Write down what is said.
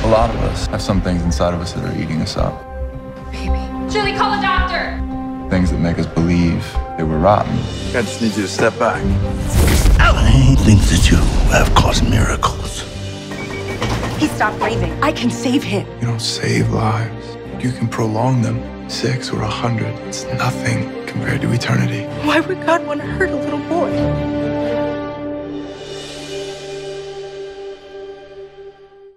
lot of us have some things inside of us that are eating us up. Baby. Julie, call a doctor! Things that make us believe that we're rotten. I just need you to step back. I think that you have caused miracles. He stopped breathing. I can save him. You don't save lives. You can prolong them. 6 or 100. It's nothing compared to eternity. Why would God want to hurt a little boy?